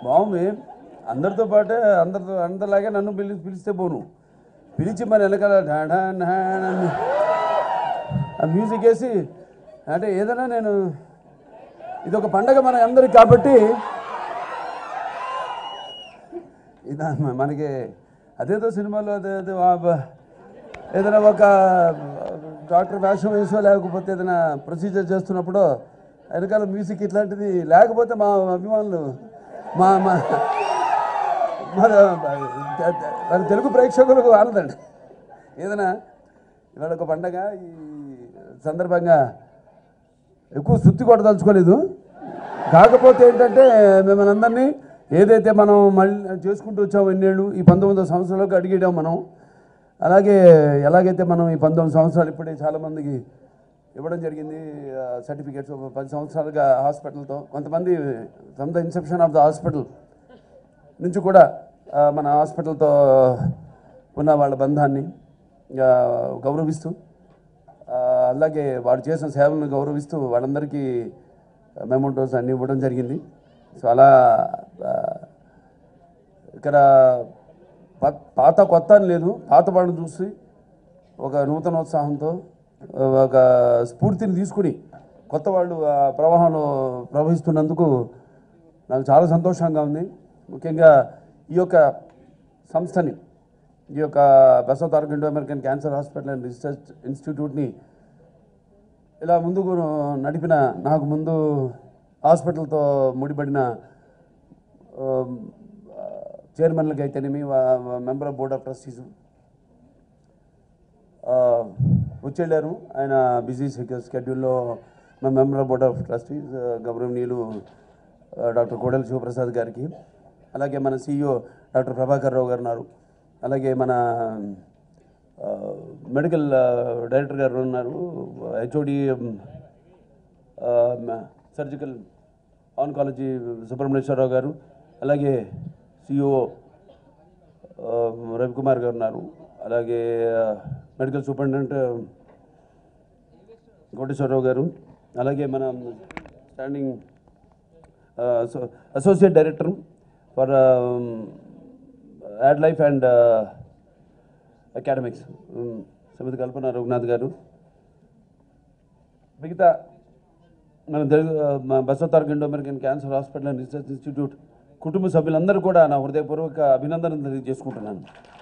బాగుంది. అందరితో పాటే అందరిలాగే నన్ను పిలిస్తే పోను, పిలిచి మన వెనకాల ఆ మ్యూజిక్ వేసి అంటే ఏదైనా నేను ఇది ఒక పండగ మన అందరికి కాబట్టి ఇది మనకి అదేదో సినిమాలో అదేదో ఏదైనా ఒక డాక్టర్ వేషం వేసో లేకపోతే ఏదైనా ప్రొసీజర్ చేస్తున్నప్పుడు వెనకాల మ్యూజిక్ ఇట్లాంటిది లేకపోతే మా అభిమానులు మన తెలుగు ప్రేక్షకులకు ఆనందండి. ఏదైనా ఇవాళ ఒక పండగ, ఈ సందర్భంగా ఎక్కువ శుద్ధి కొట్టదలుచుకోలేదు. కాకపోతే ఏంటంటే మిమ్మల్ని అందరినీ ఏదైతే మనం మళ్ళీ చేసుకుంటూ వచ్చామో ఎన్నేళ్ళు, ఈ 19వ సంవత్సరంలోకి అడిగేయడం మనం. అలాగే ఎలాగైతే మనం ఈ 19 సంవత్సరాలు ఇప్పుడే చాలామందికి ఇవ్వడం జరిగింది సర్టిఫికేట్స్. 10 సంవత్సరాలుగా హాస్పిటల్తో కొంతమంది from the inception of the hospital నుంచి కూడా మన హాస్పిటల్తో ఉన్న వాళ్ళ బంధాన్ని గౌరవిస్తూ, అలాగే వాడు చేసిన సేవలను గౌరవిస్తూ వాళ్ళందరికీ మెమోంటోస్ అన్నీ ఇవ్వడం జరిగింది. సో అలా ఇక్కడ పాత కొత్త అని లేదు, పాత వాళ్ళని చూసి ఒక నూతనోత్సాహంతో ఒక స్ఫూర్తిని తీసుకుని కొత్త వాళ్ళు ఆ ప్రవాహంలో ప్రవహిస్తున్నందుకు నాకు చాలా సంతోషంగా ఉంది. ముఖ్యంగా ఈ యొక్క సంస్థని, ఈ యొక్క Basavatarakam Indo American cancer hospital and research ఇన్స్టిట్యూట్ని ఇలా ముందుకు నడిపిన, నాకు ముందు హాస్పిటల్తో ముడిపడిన చైర్మన్లకి అయితేనేమి, member of board of trustees వచ్చేళ్ళారు. ఆయన బిజీ షెడ్యూల్లో మా member of board of trustees గౌరవనీయులు డాక్టర్ కోడెల శివప్రసాద్ గారికి, అలాగే మన CEO డాక్టర్ ప్రభాకర్ రావు గారు ఉన్నారు, అలాగే మన మెడికల్ డైరెక్టర్ గారు ఉన్నారు, HOD సర్జికల్ ఆన్కాలజీ సుబ్రహ్మణ్యేశ్వరరావు గారు, అలాగే CEO రవికుమార్ గారు ఉన్నారు, అలాగే మెడికల్ సూపరింటెండెంట్ కోటేశ్వరరావు గారు, అలాగే మన standing associate director for ad life and academics Srimati Kalpana Raghunath garu, మిగతా మన Basavatarakam Indo American cancer hospital and research institute కుటుంబ సభ్యులందరూ కూడా నా హృదయపూర్వక అభినందనలు తెలియజేసుకుంటున్నాను.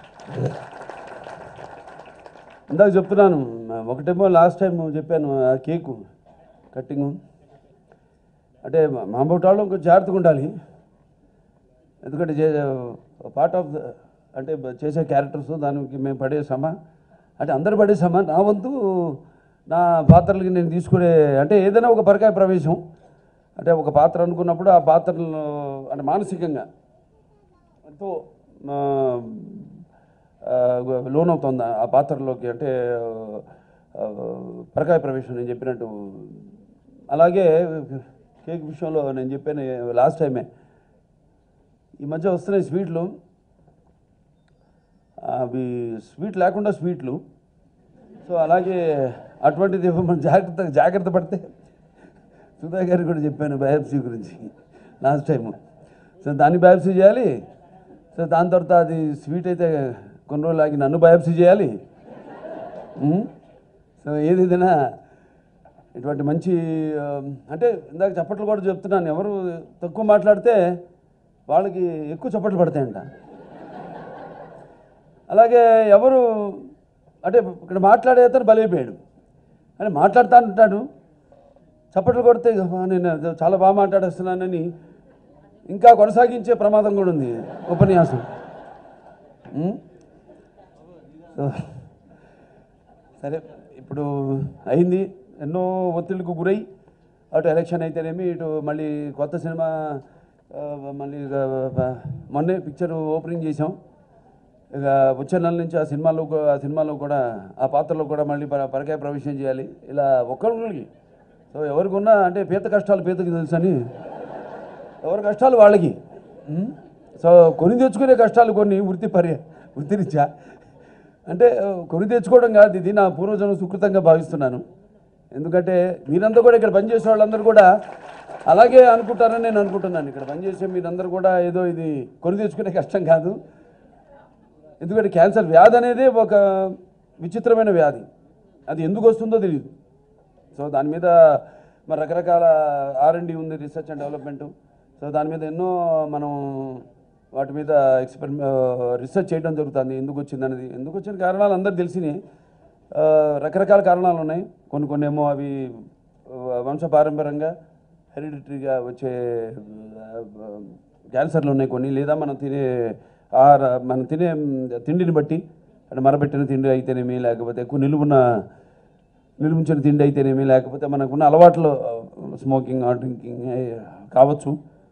ఇందాక చెప్తున్నాను, ఒకటేమో లాస్ట్ టైం చెప్పాను ఆ కేకు కట్టింగు అంటే మాంబోటాలో కొంచెం జాగ్రత్తగా ఉండాలి. ఎందుకంటే పార్ట్ ఆఫ్ అంటే చేసే క్యారెక్టర్స్ దానికి మేము పడే శ్రమ అంటే అందరు పడే శ్రమ, నా వంతు నా పాత్రలకి నేను తీసుకునే అంటే ఏదైనా ఒక పరకాయ ప్రవేశం అంటే ఒక పాత్ర అనుకున్నప్పుడు ఆ పాత్రలు అంటే మానసికంగా ఎంతో లోనవుతుంది ఆ పాత్రలోకి, అంటే పరకాయ ప్రవేశం నేను చెప్పినట్టు. అలాగే కేక్ విషయంలో నేను చెప్పాను లాస్ట్ టైమే, ఈ మధ్య వస్తున్నాయి స్వీట్లు, అవి స్వీట్ లేకుండా స్వీట్లు. సో అలాగే అటువంటిది మనం జాగ్రత్త పడితే సుధా గారికి కూడా చెప్పాను బయాప్సీ గురించి లాస్ట్ టైము. సో దాన్ని బయాప్సీ చేయాలి. సో దాని తర్వాత అది స్వీట్ అయితే కొన్ని రోజులు ఆగి నన్ను బయాప్సీ చేయాలి. సో ఏదైనా ఇటువంటి మంచి అంటే ఇందాక చప్పట్లు కూడా చెప్తున్నాను, ఎవరు తక్కువ మాట్లాడితే వాళ్ళకి ఎక్కువ చప్పట్లు పడతాయంట. అలాగే ఎవరు అంటే ఇక్కడ మాట్లాడే అతను బలైపోయాడు అని మాట్లాడుతూ ఉంటాడు, చప్పట్లు కొడితే నేను చాలా బాగా మాట్లాడేస్తున్నానని ఇంకా కొనసాగించే ప్రమాదం కూడా ఉంది ఉపన్యాసం. సరే, ఇప్పుడు అయింది, ఎన్నో ఒత్తిళ్లకు గురై అటు ఎలక్షన్ అయితేనేమి, ఇటు మళ్ళీ కొత్త సినిమా మళ్ళీ మొన్నే పిక్చర్ ఓపెనింగ్ చేసాం. ఇక వచ్చే నెల నుంచి ఆ సినిమాలో కూడా ఆ పాత్రలో కూడా మళ్ళీ పరకాయ ప్రవేశం చేయాలి. ఇలా ఒక్కరికి సో ఎవరికి ఉన్నా అంటే పీత కష్టాలు పీతకి తెలుసు అని ఎవరి కష్టాలు వాళ్ళకి. సో కొని తెచ్చుకునే కష్టాలు కొన్ని వృత్తిరీత్యా అంటే కొని తెచ్చుకోవడం కాదు, ఇది నా పూర్వజన్మ సుకృతంగా భావిస్తున్నాను. ఎందుకంటే మీరంతా కూడా ఇక్కడ పనిచేసే వాళ్ళందరూ కూడా అలాగే అనుకుంటారని నేను అనుకుంటున్నాను. ఇక్కడ పనిచేసే మీరందరూ కూడా ఏదో ఇది కొని తెచ్చుకునే కష్టం కాదు. ఎందుకంటే క్యాన్సర్ వ్యాధి అనేది ఒక విచిత్రమైన వ్యాధి. అది ఎందుకు వస్తుందో తెలియదు. సో దాని మీద మరి రకరకాల R&D ఉంది, రీసెర్చ్ అండ్ డెవలప్మెంటు. సో దాని మీద ఎన్నో మనం వాటి మీద రీసెర్చ్ చేయడం జరుగుతుంది. ఎందుకు వచ్చిందనేది, ఎందుకు వచ్చిన కారణాలు అందరికీ తెలిసినాయి. రకరకాల కారణాలు ఉన్నాయి. కొన్ని ఏమో అవి వంశపారంపర్యంగా హెరిడిటరీగా వచ్చే క్యాన్సర్లు ఉన్నాయి కొన్ని, లేదా మనం తినే తిండిని బట్టి, అంటే మరబెట్టిన తిండి అయితేనేమి, లేకపోతే ఎక్కువ నిలువుంచిన తిండి అయితేనేమి, లేకపోతే మనకున్న అలవాట్లు స్మోకింగ్ డ్రింకింగ్ కావచ్చు.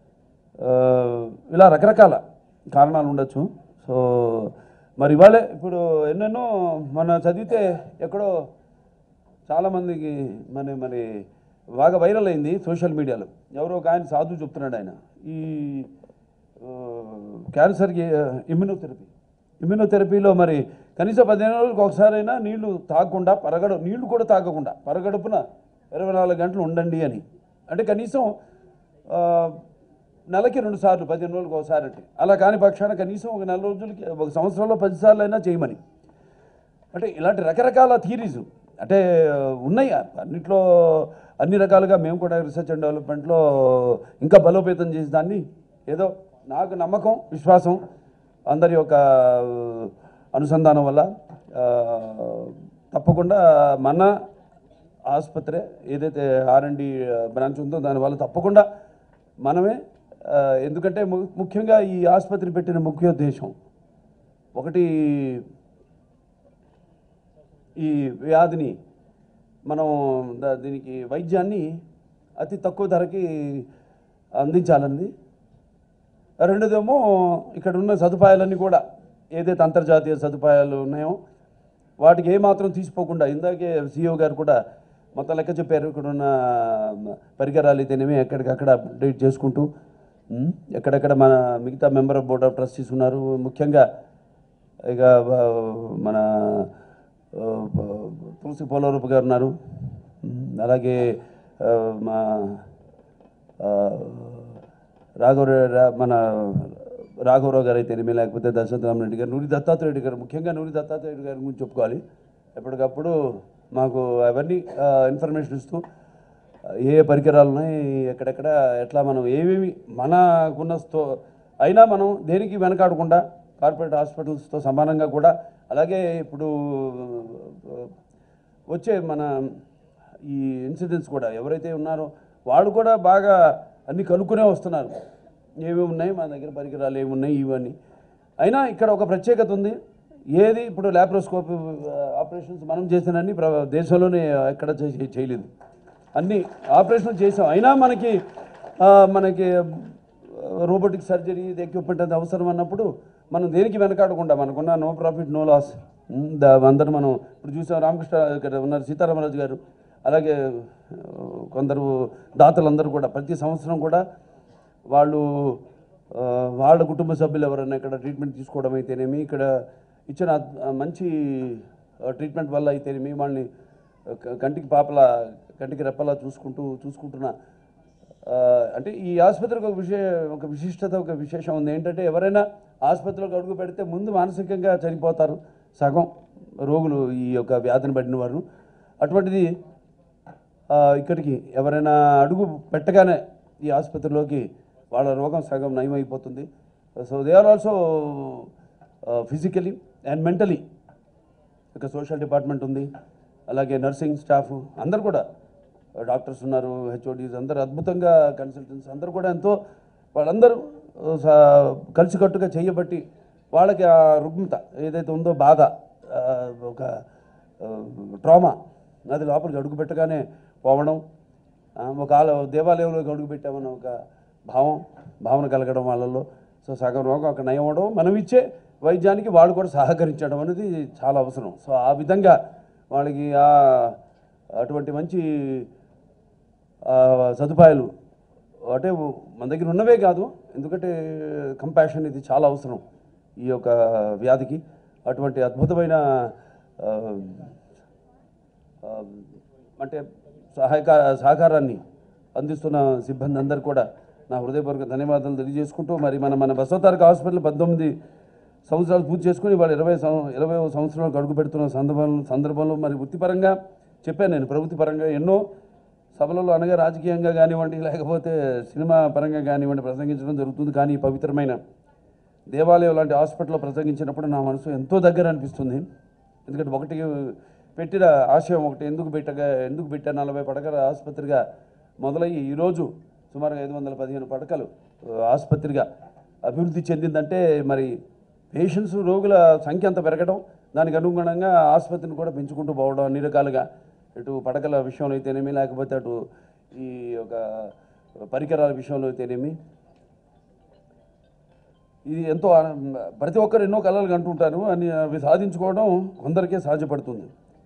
ఇలా రకరకాల కారణాలు ఉండొచ్చు. సో మరి ఇవాళే ఇప్పుడు ఎన్నెన్నో మన చదివితే ఎక్కడో చాలామందికి మరి బాగా వైరల్ అయింది సోషల్ మీడియాలో. ఎవరో ఒక ఆయన సాధువు చెప్తున్నాడు, ఆయన ఈ క్యాన్సర్కి ఇమ్యూనోథెరపీలో మరి కనీసం 15 రోజులకు ఒకసారైనా నీళ్లు తాగకుండా, నీళ్లు కూడా తాగకుండా పరగడుపున 24 గంటలు ఉండండి అని. అంటే కనీసం నెలకి 2 సార్లు, 15 రోజులకు ఒకసారి. అంటే అలా కాని పక్షాన కనీసం ఒక 4 రోజులకి, ఒక సంవత్సరంలో 10 సార్లు అయినా చేయమని. అంటే ఇలాంటి రకరకాల థియరీస్ అంటే ఉన్నాయి అన్నిట్లో, అన్ని రకాలుగా. మేము కూడా రీసెర్చ్ అండ్ డెవలప్మెంట్లో ఇంకా బలోపేతం చేసి దాన్ని, ఏదో నాకు నమ్మకం, విశ్వాసం అందరి యొక్క అనుసంధానం వల్ల తప్పకుండా మన ఆసుపత్రి ఏదైతే R&D బ్రాంచ్ ఉందో దానివల్ల తప్పకుండా మనమే, ఎందుకంటే ముఖ్యంగా ఈ ఆసుపత్రి పెట్టిన ముఖ్య ఉద్దేశం ఒకటి, ఈ వ్యాధిని మనం దీనికి వైద్యాన్ని అతి తక్కువ ధరకి అందించాలన్నది. రెండోదేమో ఇక్కడ ఉన్న సదుపాయాలన్నీ కూడా ఏదైతే అంతర్జాతీయ సదుపాయాలు ఉన్నాయో వాటికి ఏమాత్రం తీసిపోకుండా, ఇందాకే CEO గారు కూడా మొత్తం లెక్క చెప్పారు. ఇక్కడ ఉన్న పరికరాలు అయితేనేమి ఎక్కడికక్కడ అప్డేట్ చేసుకుంటూ, ఎక్కడెక్కడ మన మిగతా member of board of trustees ఉన్నారు. ముఖ్యంగా ఇక మన తులసి పోలవరపు గారు ఉన్నారు. అలాగే మా రాఘవరావు గారు అయితేనేమి, లేకపోతే దశరథ రామరెడ్డి గారు, నూరి దత్తాత్రేయుడు గారు, ముఖ్యంగా నూరి దత్తాత్రేయుడు గారి గురించి చెప్పుకోవాలి. ఎప్పటికప్పుడు మాకు అవన్నీ ఇన్ఫర్మేషన్ ఇస్తూ ఏ పరికరాలు ఉన్నాయి, ఎక్కడెక్కడ ఎట్లా మనం ఏమేమి మనకున్న అయినా మనం దేనికి వెనకాడకుండా కార్పొరేట్ హాస్పిటల్స్తో సమానంగా కూడా, అలాగే ఇప్పుడు వచ్చే మన ఈ ఇన్సిడెంట్స్ కూడా ఎవరైతే ఉన్నారో వాళ్ళు కూడా బాగా అన్నీ కనుక్కునే వస్తున్నారు. ఏమేమి ఉన్నాయి మన దగ్గర, పరికరాలు ఏమున్నాయి ఇవన్నీ. అయినా ఇక్కడ ఒక ప్రత్యేకత ఉంది. ఏది ఇప్పుడు ల్యాప్రోస్కోప్ ఆపరేషన్స్ మనం చేసినన్ని దేశంలోనే ఎక్కడ చేయలేదు. అన్ని ఆపరేషన్లు చేసాం. అయినా మనకి రోబోటిక్ సర్జరీ ఎక్విప్మెంట్ అది అవసరం అన్నప్పుడు మనం దేనికి వెనకాడకుండా, మనకున్న నో ప్రాఫిట్ నో లాస్ అందరూ మనం ఇప్పుడు చూసాం. రామకృష్ణ ఇక్కడ ఉన్నారు, సీతారామరాజు గారు, అలాగే కొందరు దాతలందరూ కూడా ప్రతి సంవత్సరం కూడా వాళ్ళ కుటుంబ సభ్యులు ఎవరైనా ఇక్కడ ట్రీట్మెంట్ తీసుకోవడం అయితేనేమి, ఇక్కడ ఇచ్చిన మంచి ట్రీట్మెంట్ వల్ల అయితేనేమి, వాళ్ళని కంటికి రెప్పలా చూసుకుంటున్న, అంటే ఈ ఆసుపత్రికి ఒక విశిష్టత, ఒక విశేషం ఉంది. ఏంటంటే ఎవరైనా ఆసుపత్రిలోకి అడుగు పెడితే ముందు మానసికంగా చనిపోతారు సగం రోగులు, ఈ యొక్క వ్యాధిని పడిన వారు. అటువంటిది ఇక్కడికి ఎవరైనా అడుగు పెట్టగానే ఈ ఆసుపత్రిలోకి వాళ్ళ రోగం సగం నయమైపోతుంది. So they are also physically and mentally. ఇక సోషల్ డిపార్ట్మెంట్ ఉంది, అలాగే నర్సింగ్ స్టాఫ్ అందరు కూడా, డాక్టర్స్ ఉన్నారు, HODs అందరూ అద్భుతంగా, కన్సల్టెంట్స్ అందరూ కూడా ఎంతో, వాళ్ళందరూ కలిసికట్టుగా చేయబట్టి వాళ్ళకి ఆ రుగ్మత ఏదైతే ఉందో, బాధ, ఒక ట్రామా, అది లోపలికి అడుగు పెట్టగానే పోవడం, ఒక దేవాలయంలోకి అడుగు పెట్టామని ఒక భావన కలగడం వాళ్ళలో. సో సగం రోగం అక్కడ నయం అవడం, మనం ఇచ్చే వైద్యానికి వాళ్ళు కూడా సహకరించడం అనేది చాలా అవసరం. సో ఆ విధంగా వాళ్ళకి అటువంటి మంచి సదుపాయాలు అంటే మన దగ్గర ఉన్నవే కాదు, ఎందుకంటే కంపాషన్ ఇది చాలా అవసరం ఈ యొక్క వ్యాధికి. అటువంటి అద్భుతమైన అంటే సహకారాన్ని అందిస్తున్న సిబ్బంది అందరూ కూడా నా హృదయపూర్వక ధన్యవాదాలు తెలియజేసుకుంటూ మరి మన బసవతారక హాస్పిటల్ 19 సంవత్సరాలు పూర్తి చేసుకుని వాళ్ళు 20వ సంవత్సరాలకు అడుగు పెడుతున్న సందర్భంలో మరి వృత్తిపరంగా చెప్పాను నేను ప్రవృత్తి పరంగా ఎన్నో సభలలో అనగా రాజకీయంగా కానివ్వండి లేకపోతే సినిమా పరంగా కానివ్వండి ప్రసంగించడం జరుగుతుంది. కానీ పవిత్రమైన దేవాలయం లాంటి హాస్పిటల్లో ప్రసంగించినప్పుడు నా మనసు ఎంతో దగ్గర అనిపిస్తుంది. ఎందుకంటే ఒకటి పెట్టిన ఆశయం ఒకటి ఎందుకు పెట్టా 40 పడకల ఆసుపత్రిగా మొదలయ్యి ఈరోజు సుమారుగా 515 పడకలు ఆసుపత్రిగా అభివృద్ధి చెందిందంటే మరి పేషెంట్స్ రోగుల సంఖ్య అంత పెరగడం దానికి అనుగుణంగా ఆసుపత్రిని కూడా పెంచుకుంటూ పోవడం అన్ని రకాలుగా ఇటు పడకల విషయంలో అయితేనేమి లేకపోతే అటు ఈ ఒక పరికరాల విషయంలో అయితేనేమి ఇది ఎంతో ప్రతి ఒక్కరు ఎన్నో కళలు కంటుంటారు అని అవి సాధించుకోవడం కొందరికే సాధ్యపడుతుంది.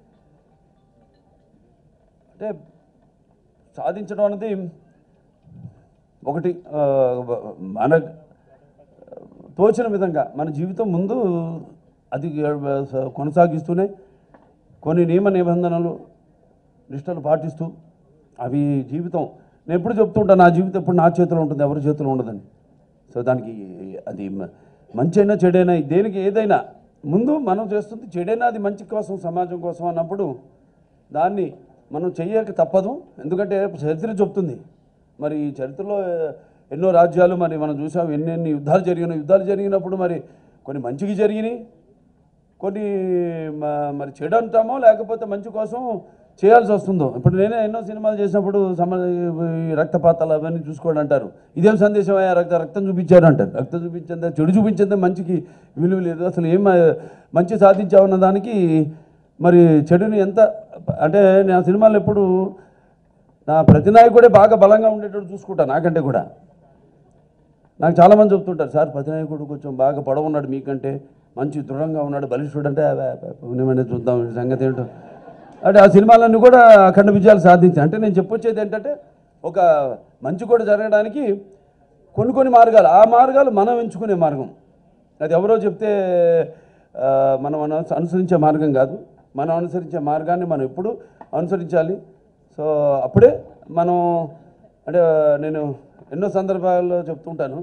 అంటే సాధించడం అనేది ఒకటి మన తోచిన విధంగా మన జీవితం ముందు అది కొనసాగిస్తూనే కొన్ని నియమ నిబంధనలు నిష్టలు పాటిస్తూ అవి జీవితం నేను ఎప్పుడు చెప్తుంటాను నా జీవితం ఎప్పుడు నా చేతిలో ఉంటుంది ఎవరి చేతిలో ఉండదని. సో దానికి అది మంచి అయినా చెడైనా దేనికి ఏదైనా ముందు మనం చేస్తుంది చెడైనా అది మంచి కోసం సమాజం కోసం అన్నప్పుడు దాన్ని మనం చెయ్యక తప్పదు. ఎందుకంటే చరిత్ర చెప్తుంది మరి ఈ చరిత్రలో ఎన్నో రాజ్యాలు మరి మనం చూసాం ఎన్నెన్ని యుద్ధాలు జరిగినప్పుడు మరి కొన్ని మంచికి జరిగినాయి కొన్ని మరి చెడు అంటామో లేకపోతే మంచి కోసం చేయాల్సి వస్తుందో. ఇప్పుడు నేనే ఎన్నో సినిమాలు చేసినప్పుడు రక్తపాతాలు అవన్నీ చూసుకోండి అంటారు. ఇదేం సందేశం రక్తం చూపించారు అంటారు. రక్తం చూపించిందే చెడు చూపించిందే మంచికి విలువ లేదు. అసలు ఏం మంచి సాధించామన్న దానికి మరి చెడుని ఎంత అంటే నేను సినిమాలు ఎప్పుడు నా ప్రతి నాయకుడే బాగా బలంగా ఉండేటట్టు చూసుకుంటాను. నాకంటే కూడా నాకు చాలామంది చెప్తుంటారు సార్ ప్రతి నాయకుడు కొంచెం బాగా పొడవు ఉన్నాడు మీకంటే మంచి దృఢంగా ఉన్నాడు బలిష్ఠుడు అంటే ఏమైనా చూద్దాం సంగతి ఏంటో అంటే ఆ సినిమాలన్నీ కూడా అఖండ విజయాలు సాధించాయి. అంటే నేను చెప్పొచ్చేది ఏంటంటే ఒక మంచి కూడా జరగడానికి కొన్ని మార్గాలు ఆ మార్గాలు మనం ఎంచుకునే మార్గం. అది ఎవరో చెప్తే మనం అనుసరించే మార్గం కాదు. మనం అనుసరించే మార్గాన్ని మనం ఎప్పుడు అనుసరించాలి. సో అప్పుడే మనం అంటే నేను ఎన్నో సందర్భాల్లో చెప్తుంటాను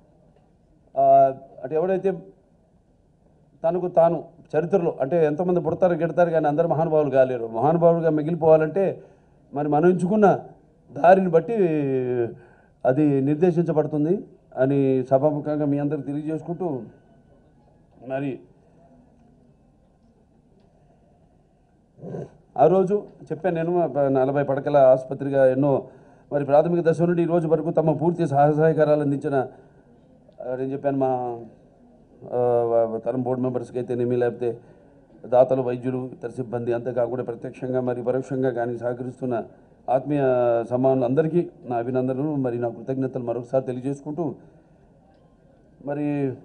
అంటే ఎవడైతే తనకు తాను చరిత్రలో అంటే ఎంతోమంది పుడతారు గెడతారు కానీ అందరూ మహానుభావులు కాలేరు. మహానుభావులుగా మిగిలిపోవాలంటే మరి మనం ఎంచుకున్న దారిని బట్టి అది నిర్దేశించబడుతుంది అని సభాముఖంగా మీ అందరికి తెలియజేసుకుంటూ మరి ఆ రోజు చెప్పాను నేను 40 పడకల ఆసుపత్రిగా ఎన్నో మరి ప్రాథమిక దశ నుండి ఈ రోజు వరకు తమ పూర్తి సహాయకారాలు అందించిన నేను చెప్పాను మా తరం బోర్డు మెంబర్స్కి అయితేనేమి లేకపోతే దాతలు వైద్యులు ఇతర సిబ్బంది అంతేకాకుండా ప్రత్యక్షంగా మరి పరోక్షంగా కానీ సహకరిస్తున్న ఆత్మీయ సమానులు అందరికీ నా అభినందనలు మరి నా కృతజ్ఞతలు మరొకసారి తెలియజేసుకుంటూ మరి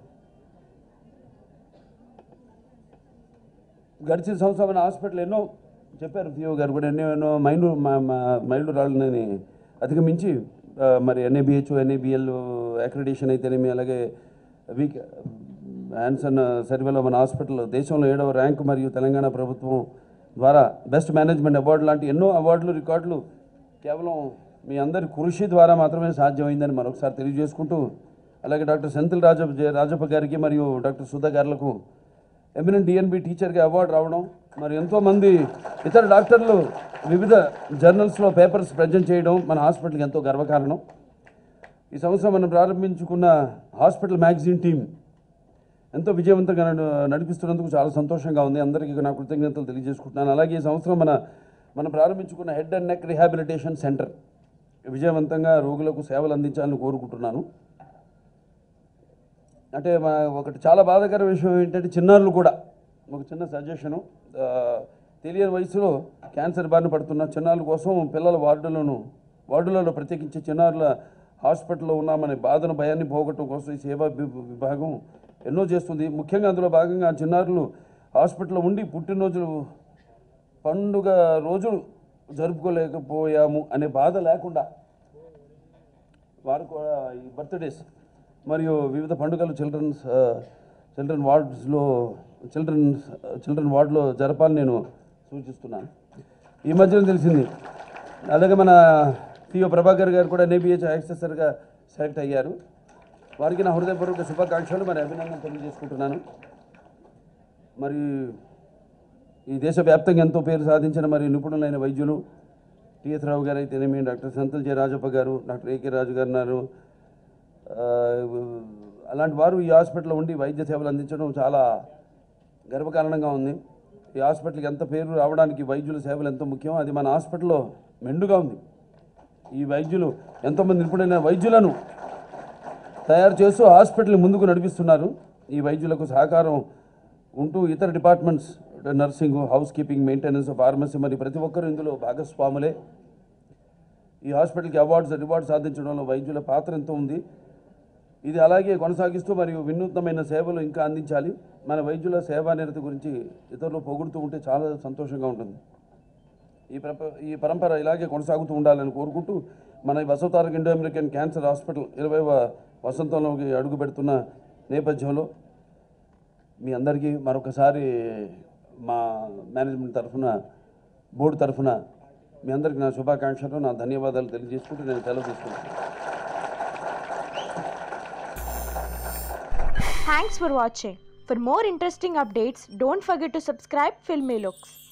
గడిచిన సంవత్సరం మన హాస్పిటల్ ఎన్నో చెప్పారు పిఓ గారు కూడా ఎన్నో మైలురాళ్ళని అధిగమించి మరి ఎన్ఏబిహెచ్ ఎన్ఏబిఎల్ అక్రిడిటేషన్ అయితేనేమి అలాగే హ్యాన్సన్ సర్వేలో మన హాస్పిటల్ దేశంలో 7వ ర్యాంకు మరియు తెలంగాణ ప్రభుత్వం ద్వారా బెస్ట్ మేనేజ్మెంట్ అవార్డు లాంటి ఎన్నో అవార్డులు రికార్డులు కేవలం మీ అందరి కృషి ద్వారా మాత్రమే సాధ్యమైందని మరొకసారి తెలియజేసుకుంటూ అలాగే డాక్టర్ సెంథిల్ రాజప్ప గారికి మరియు డాక్టర్ సుధా గారులకు ఎమినెంట్ డిఎన్బి టీచర్గా అవార్డు రావడం మరి ఎంతోమంది ఇతర డాక్టర్లు వివిధ జర్నల్స్లో పేపర్స్ ప్రజెంట్ చేయడం మన హాస్పిటల్కి ఎంతో గర్వకారణం. ఈ సంవత్సరం మనం ప్రారంభించుకున్న హాస్పిటల్ మ్యాగజైన్ టీం ఎంతో విజయవంతంగా నడిపిస్తున్నందుకు చాలా సంతోషంగా ఉంది. అందరికీ నా కృతజ్ఞతలు తెలియజేసుకుంటున్నాను. అలాగే ఈ సంవత్సరం మనం ప్రారంభించుకున్న head and neck rehabilitation centre విజయవంతంగా రోగులకు సేవలు అందించాలని కోరుకుంటున్నాను. అంటే ఒకటి చాలా బాధాకర విషయం ఏంటంటే చిన్నారులు కూడా ఒక చిన్న సజెషను తెలియని వయసులో క్యాన్సర్ బారిన పడుతున్న చిన్నారుల కోసం పిల్లల వార్డులలో ప్రత్యేకించి చిన్నారుల హాస్పిటల్లో ఉన్నామనే బాధను భయాన్ని పోగొట్టడం కోసం ఈ సేవా విభాగం ఎన్నో చేస్తుంది. ముఖ్యంగా అందులో భాగంగా చిన్నారులు హాస్పిటల్లో ఉండి పుట్టినరోజులు పండుగ రోజులు జరుపుకోలేకపోయాము అనే బాధ లేకుండా వారు కూడా ఈ బర్త్డేస్ మరియు వివిధ పండుగలు చిల్డ్రన్ వార్డులో జరపాలని నేను సూచిస్తున్నాను. ఈ మధ్యన తెలిసింది అలాగే మన సిఓ ప్రభాకర్ గారు కూడా ఎన్ఏబిహెచ్ యాక్సెసర్గా సెలెక్ట్ అయ్యారు. వారికి నా హృదయపూర్వక శుభాకాంక్షలు మరి అభినందనలు తెలియజేసుకుంటున్నాను. మరి ఈ దేశవ్యాప్తంగా ఎంతో పేరు సాధించిన మరి నిపుణులైన వైద్యులు టిఎస్ రావు గారు అయితేనేమి, డాక్టర్ సంతల్ జె రాజప్ప గారు, డాక్టర్ ఏకే రాజు గారు ఉన్నారు. అలాంటి వారు ఈ హాస్పిటల్లో ఉండి వైద్య సేవలు అందించడం చాలా గర్వకారణంగా ఉంది. ఈ హాస్పిటల్కి ఎంత పేరు రావడానికి వైద్యుల సేవలు ఎంతో ముఖ్యం. అది మన హాస్పిటల్లో మెండుగా ఉంది. ఈ వైద్యులు ఎంతోమంది నిపుణులైన వైద్యులను తయారు చేస్తూ హాస్పిటల్ని ముందుకు నడిపిస్తున్నారు. ఈ వైద్యులకు సహకారం ఉంటూ ఇతర departments nursing, housekeeping, maintenance, pharmacy మరి ప్రతి ఒక్కరూ ఇందులో భాగస్వాములే. ఈ హాస్పిటల్కి అవార్డ్స్, రివార్డ్స్ సాధించడంలో వైద్యుల పాత్ర ఎంతో ఉంది. ఇది అలాగే కొనసాగిస్తూ మరియు వినూత్నమైన సేవలు ఇంకా అందించాలి. మన వైద్యుల సేవా నిరతి గురించి ఇతరులు పొగుడుతూ ఉంటే చాలా సంతోషంగా ఉంటుంది. ఈ పరంపర ఇలాగే కొనసాగుతూ ఉండాలని కోరుకుంటూ మన Basavataraka Indo American cancer hospital 20వ వసంతంలోకి అడుగు పెడుతున్న నేపథ్యంలో మీ అందరికీ మరొకసారి మా మేనేజ్మెంట్ తరఫున, బోర్డు తరఫున మీ అందరికీ నా శుభాకాంక్షలు, నా ధన్యవాదాలు తెలియజేసుకుంటూ నేను సెలవు తీసుకుంటాను. Thanks for watching. For more interesting updates, don't forget to subscribe Filmy Looks.